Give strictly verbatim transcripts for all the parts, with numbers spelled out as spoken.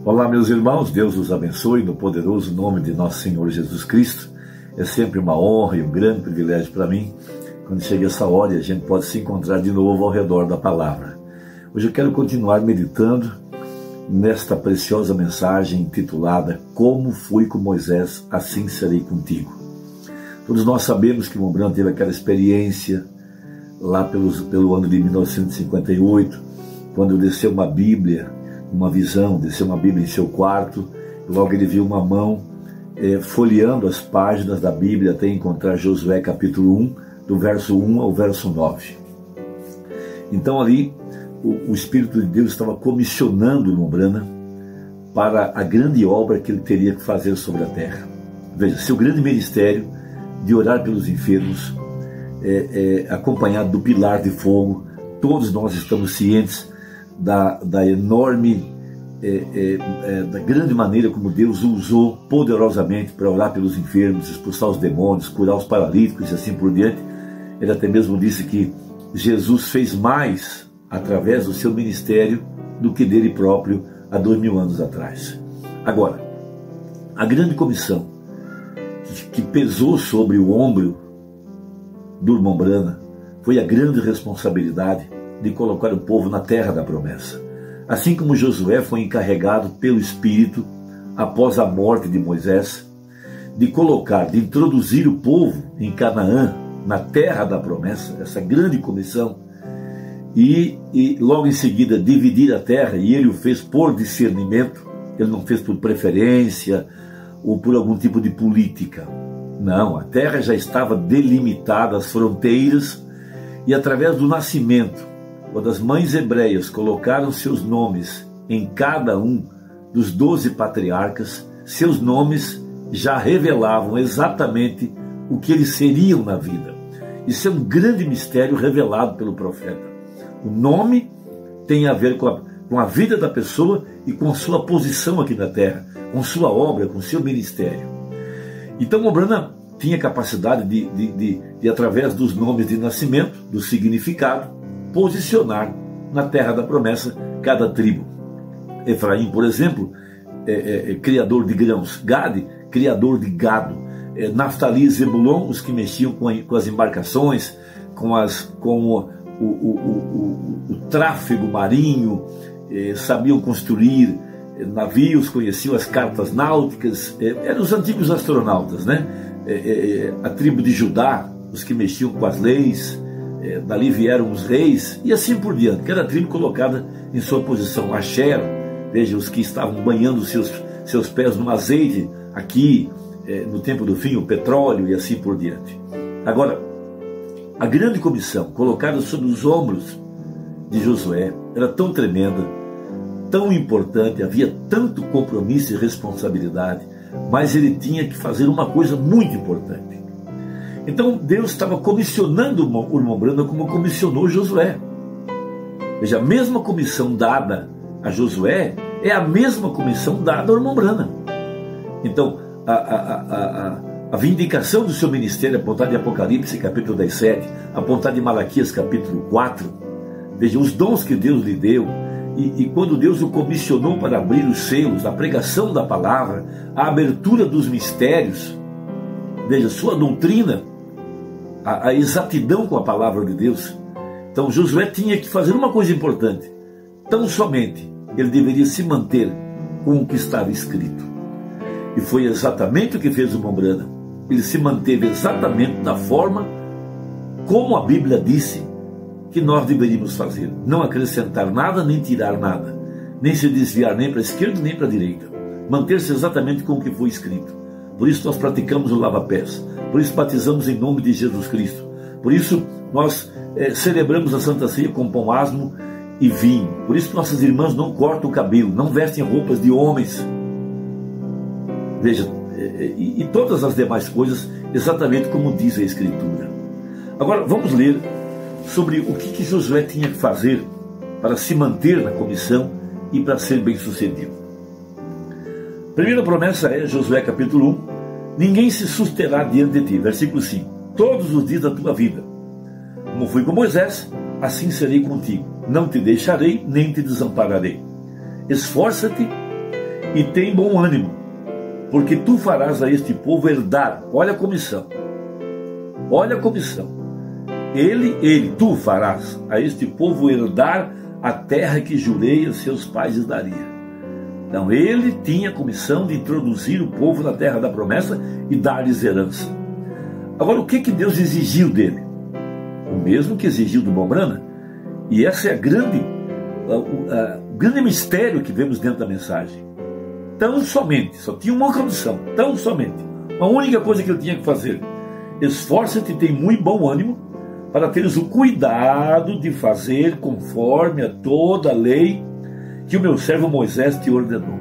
Olá, meus irmãos, Deus os abençoe no poderoso nome de nosso Senhor Jesus Cristo. É sempre uma honra e um grande privilégio para mim, quando chega essa hora e a gente pode se encontrar de novo ao redor da palavra. Hoje eu quero continuar meditando nesta preciosa mensagem intitulada Como fui com Moisés, assim serei contigo. Todos nós sabemos que Mombrana teve aquela experiência lá pelos, pelo ano de mil novecentos e cinquenta e oito, quando desceu uma Bíblia, uma visão, desceu uma Bíblia em seu quarto, e logo ele viu uma mão é, folheando as páginas da Bíblia até encontrar Josué capítulo um, do verso um ao verso nove. Então ali o, o Espírito de Deus estava comissionando Mombrana para a grande obra que ele teria que fazer sobre a terra. Veja, seu grande ministério de orar pelos enfermos, é, é, acompanhado do pilar de fogo. Todos nós estamos cientes da, da enorme, é, é, é, da grande maneira como Deus o usou poderosamente para orar pelos enfermos, expulsar os demônios, curar os paralíticos e assim por diante. Ele até mesmo disse que Jesus fez mais através do seu ministério do que dele próprio há dois mil anos atrás. Agora, a grande comissão que, que pesou sobre o ombro do Mombrana foi a grande responsabilidade de colocar o povo na terra da promessa. Assim como Josué foi encarregado pelo Espírito, após a morte de Moisés, de colocar, de introduzir o povo em Canaã, na terra da promessa, essa grande comissão, e, e logo em seguida dividir a terra, e ele o fez por discernimento, ele não fez por preferência ou por algum tipo de política. Não, a terra já estava delimitada, as fronteiras, e através do nascimento, quando as mães hebreias colocaram seus nomes em cada um dos doze patriarcas, seus nomes já revelavam exatamente o que eles seriam na vida. Isso é um grande mistério revelado pelo profeta. O nome tem a ver com a, com a vida da pessoa e com a sua posição aqui na terra, com sua obra, com seu ministério. Então Mombrana tinha capacidade de, de, de, de, através dos nomes de nascimento, do significado, posicionar na terra da promessa cada tribo. Efraim, por exemplo, é, é, é criador de grãos. Gade, criador de gado. É, Naftali e Zebulon, os que mexiam com, a, com as embarcações, com, as, com o, o, o, o, o tráfego marinho, é, sabiam construir é, navios, conheciam as cartas náuticas, é, eram os antigos astronautas, né? É, é, a tribo de Judá, os que mexiam com as leis, é, dali vieram os reis, e assim por diante, cada tribo colocada em sua posição. Asher, veja, os que estavam banhando seus, seus pés no azeite, aqui é, no tempo do fim, o petróleo e assim por diante. Agora, a grande comissão colocada sobre os ombros de Josué era tão tremenda, tão importante, havia tanto compromisso e responsabilidade, mas ele tinha que fazer uma coisa muito importante. Então Deus estava comissionando o Mombrana como comissionou Josué. Veja, a mesma comissão dada a Josué é a mesma comissão dada ao Mombrana. Então, a, a, a, a, a vindicação do seu ministério, apontada em Apocalipse, capítulo dezessete, apontada em Malaquias, capítulo quatro, veja, os dons que Deus lhe deu, e, e quando Deus o comissionou para abrir os selos, a pregação da palavra, a abertura dos mistérios, veja, sua doutrina, a, a exatidão com a palavra de Deus. Então Josué tinha que fazer uma coisa importante: tão somente ele deveria se manter com o que estava escrito. E foi exatamente o que fez o Mombrana. Ele se manteve exatamente da forma como a Bíblia disse que nós deveríamos fazer. Não acrescentar nada, nem tirar nada, nem se desviar nem para a esquerda nem para a direita. Manter-se exatamente com o que foi escrito. Por isso nós praticamos o lava-pés. Por isso batizamos em nome de Jesus Cristo. Por isso nós é, celebramos a Santa Ceia com pão asmo e vinho. Por isso nossas irmãs não cortam o cabelo, não vestem roupas de homens. Veja, é, e, e todas as demais coisas exatamente como diz a Escritura. Agora vamos ler sobre o que, que Josué tinha que fazer para se manter na comissão e para ser bem sucedido. Primeira promessa é Josué capítulo um: ninguém se susterá diante de ti. Versículo cinco: todos os dias da tua vida, como fui com Moisés, assim serei contigo. Não te deixarei, nem te desampararei. Esforça-te e tem bom ânimo, porque tu farás a este povo herdar. Olha a comissão. Olha a comissão. Ele, ele, tu farás a este povo herdar a terra que jurei a seus pais lhes daria. Então ele tinha a comissão de introduzir o povo na terra da promessa e dar-lhes herança. Agora, o que que Deus exigiu dele? O mesmo que exigiu do Mombrana. E essa é a grande, a, a, o grande mistério que vemos dentro da mensagem. Tão somente, só tinha uma condição, tão somente, uma única coisa que ele tinha que fazer: esforça-te e tem muito bom ânimo, para teres o cuidado de fazer conforme a toda a lei que o meu servo Moisés te ordenou.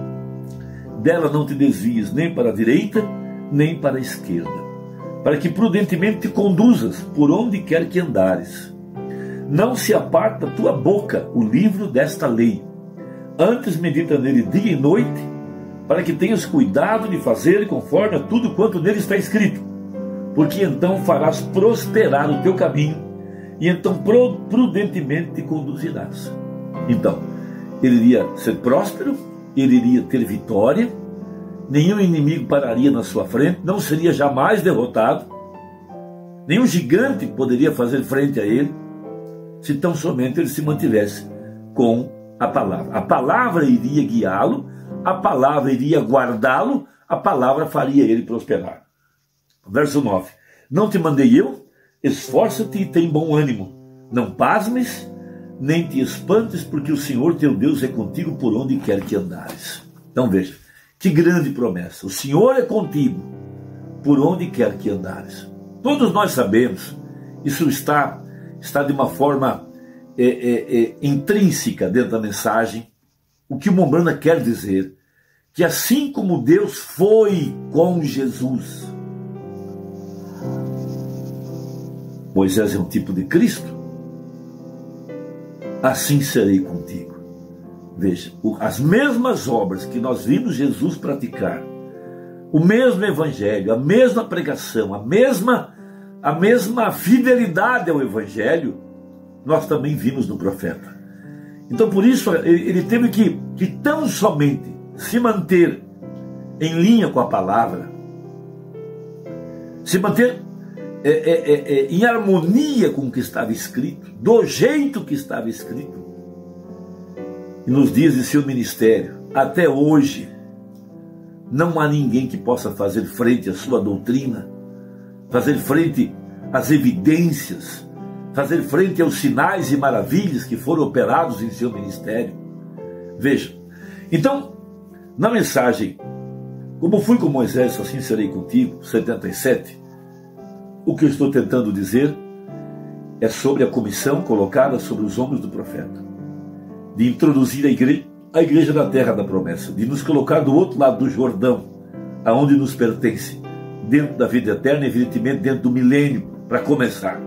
Dela não te desvies nem para a direita, nem para a esquerda, para que prudentemente te conduzas por onde quer que andares. Não se aparta da tua boca o livro desta lei. Antes medita nele dia e noite, para que tenhas cuidado de fazer conforme a tudo quanto nele está escrito. Porque então farás prosperar o teu caminho, e então prudentemente te conduzirás. Então, ele iria ser próspero, ele iria ter vitória, nenhum inimigo pararia na sua frente, não seria jamais derrotado, nenhum gigante poderia fazer frente a ele, se tão somente ele se mantivesse com a palavra. A palavra iria guiá-lo, a palavra iria guardá-lo, a palavra faria ele prosperar. Verso nove. Não te mandei eu? Esforça-te e tem bom ânimo. Não pasmes, nem te espantes, porque o Senhor teu Deus é contigo por onde quer que andares. Então veja, que grande promessa. O Senhor é contigo por onde quer que andares. Todos nós sabemos, isso está, está de uma forma é, é, é, intrínseca dentro da mensagem, o que o Mombrana quer dizer, que assim como Deus foi com Jesus, Moisés é um tipo de Cristo, assim serei contigo. Veja, as mesmas obras que nós vimos Jesus praticar, o mesmo evangelho, a mesma pregação, a mesma, a mesma fidelidade ao evangelho, nós também vimos no profeta. Então por isso ele, ele teve que, que tão somente se manter em linha com a palavra, se manter É, é, é, é, em harmonia com o que estava escrito, do jeito que estava escrito. E nos dias de seu ministério, até hoje, não há ninguém que possa fazer frente à sua doutrina, fazer frente às evidências, fazer frente aos sinais e maravilhas que foram operados em seu ministério. Veja, então, na mensagem, como fui com Moisés, assim serei contigo, setenta e sete, o que eu estou tentando dizer é sobre a comissão colocada sobre os ombros do profeta, de introduzir a igreja, a igreja na terra da promessa, de nos colocar do outro lado do Jordão, aonde nos pertence, dentro da vida eterna, evidentemente dentro do milênio, para começar.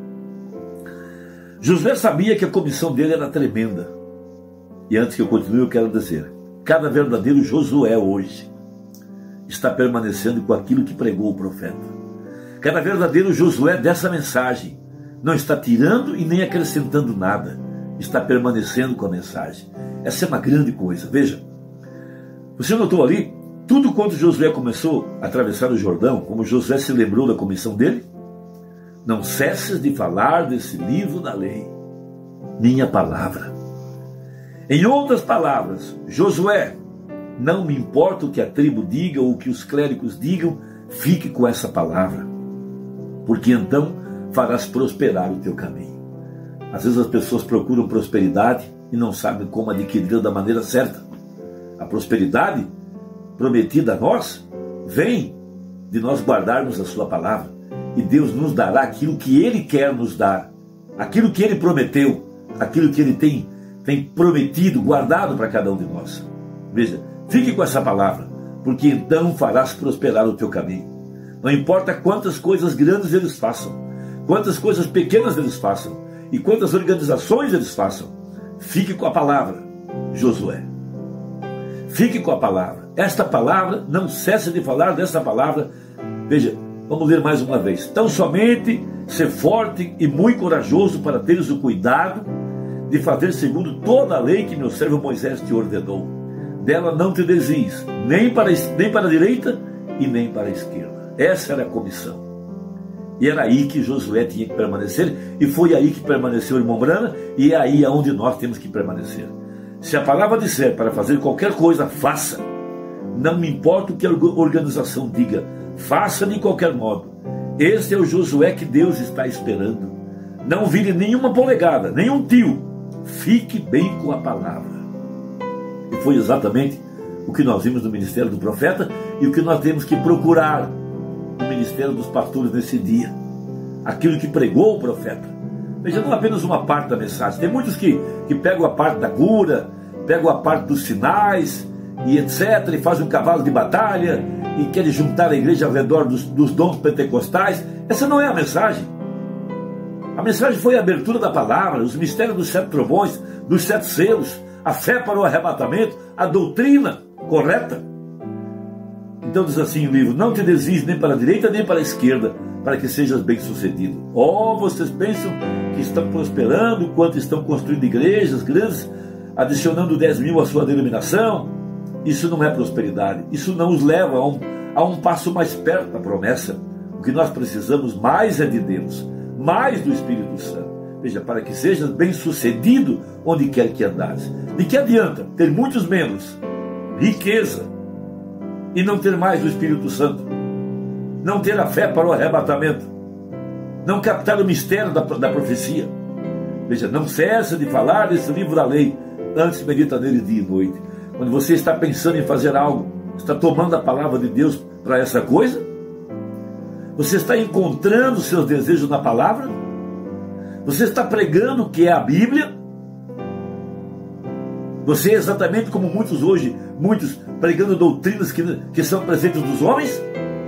Josué sabia que a comissão dele era tremenda. E antes que eu continue, eu quero dizer, cada verdadeiro Josué hoje está permanecendo com aquilo que pregou o profeta. Cada verdadeiro Josué dessa mensagem não está tirando e nem acrescentando nada, está permanecendo com a mensagem. Essa é uma grande coisa. Veja, você notou ali, tudo quanto Josué começou a atravessar o Jordão, como Josué se lembrou da comissão dele, não cesses de falar desse livro da lei, minha palavra. Em outras palavras, Josué, não me importa o que a tribo diga ou o que os clérigos digam, fique com essa palavra, porque então farás prosperar o teu caminho. Às vezes as pessoas procuram prosperidade e não sabem como adquiri-la da maneira certa. A prosperidade prometida a nós vem de nós guardarmos a sua palavra, e Deus nos dará aquilo que Ele quer nos dar, aquilo que Ele prometeu, aquilo que Ele tem, tem prometido, guardado para cada um de nós. Veja, fique com essa palavra, porque então farás prosperar o teu caminho. Não importa quantas coisas grandes eles façam, quantas coisas pequenas eles façam, e quantas organizações eles façam, fique com a palavra, Josué. Fique com a palavra. Esta palavra, não cesse de falar desta palavra. Veja, vamos ler mais uma vez. Tão somente ser forte e muito corajoso para teres o cuidado de fazer segundo toda a lei que meu servo Moisés te ordenou. dela não te desvies, nem para, nem para a direita e nem para a esquerda. Essa era a comissão. E era aí que Josué tinha que permanecer, e foi aí que permaneceu o irmão Brana, e é aí aonde nós temos que permanecer. Se a palavra disser para fazer qualquer coisa, faça. Não me importa o que a organização diga, faça de qualquer modo. Esse é o Josué que Deus está esperando. Não vire nenhuma polegada, nenhum tio. Fique bem com a palavra. E foi exatamente o que nós vimos no ministério do profeta e o que nós temos que procurar no ministério dos pastores nesse dia. Aquilo que pregou o profeta. Veja, não apenas uma parte da mensagem. Tem muitos que, que pegam a parte da cura, pegam a parte dos sinais e etcétera, e fazem um cavalo de batalha e querem juntar a igreja ao redor dos, dos dons pentecostais. Essa não é a mensagem. A mensagem foi a abertura da palavra, os mistérios dos sete trovões, dos sete selos, a fé para o arrebatamento, a doutrina correta. Então diz assim o livro: não te desvies nem para a direita nem para a esquerda, para que sejas bem sucedido. Oh, vocês pensam que estão prosperando enquanto estão construindo igrejas grandes, adicionando dez mil à sua denominação? Isso não é prosperidade. Isso não os leva a um, a um passo mais perto da promessa. O que nós precisamos mais é de Deus, mais do Espírito Santo. Veja, para que sejas bem sucedido onde quer que andares. De que adianta ter muitos membros, riqueza, e não ter mais do Espírito Santo? Não ter a fé para o arrebatamento? Não captar o mistério da, da profecia? Veja, não cessa de falar desse livro da lei, antes medita nele dia e noite. Quando você está pensando em fazer algo, está tomando a palavra de Deus para essa coisa? Você está encontrando seus desejos na palavra? Você está pregando o que é a Bíblia? Você é exatamente como muitos hoje, muitos pregando doutrinas que, que são presentes dos homens?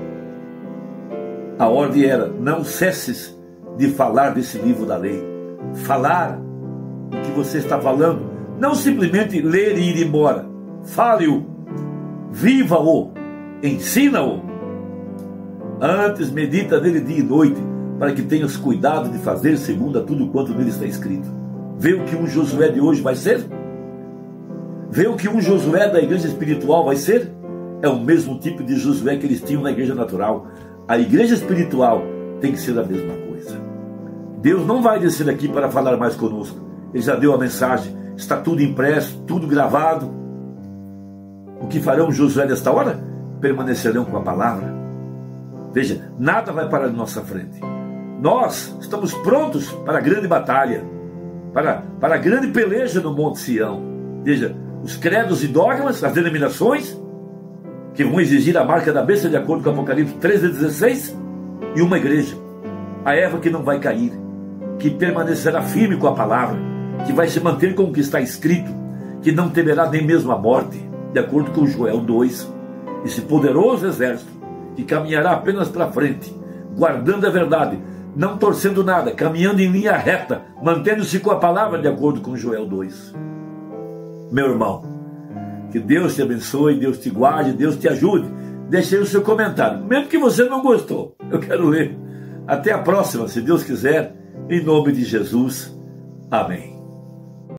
A ordem era: não cesses de falar desse livro da lei. Falar o que você está falando. Não simplesmente ler e ir embora. Fale-o, viva-o, ensina-o. Antes medita nele dia e noite, para que tenhas cuidado de fazer segundo a tudo quanto nele está escrito. Vê o que um Josué de hoje vai ser? Vê o que um Josué da igreja espiritual vai ser? É o mesmo tipo de Josué que eles tinham na igreja natural. A igreja espiritual tem que ser a mesma coisa. Deus não vai descer aqui para falar mais conosco. Ele já deu a mensagem, está tudo impresso, tudo gravado. O que farão Josué nesta hora? Permanecerão com a palavra. Veja, nada vai parar de nossa frente. Nós estamos prontos para a grande batalha, para, para a grande peleja no Monte Sião. Veja, os credos e dogmas, as denominações, que vão exigir a marca da besta de acordo com Apocalipse treze, dezesseis, e uma igreja, a Eva que não vai cair, que permanecerá firme com a palavra, que vai se manter com o que está escrito, que não temerá nem mesmo a morte, de acordo com Joel dois, esse poderoso exército, que caminhará apenas para frente, guardando a verdade, não torcendo nada, caminhando em linha reta, mantendo-se com a palavra, de acordo com Joel dois. Meu irmão, que Deus te abençoe, Deus te guarde, Deus te ajude. Deixe aí o seu comentário, mesmo que você não gostou, eu quero ler. Até a próxima, se Deus quiser, em nome de Jesus. Amém.